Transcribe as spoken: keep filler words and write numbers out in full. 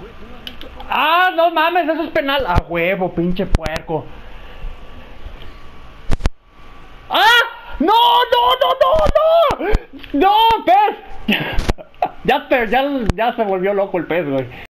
Ah, no mames, eso es penal. A huevo, pinche puerco. ¡Ah! ¡No, no, no, no, no! ¡No, pez! Ya, te, ya, ya se volvió loco el pez, güey.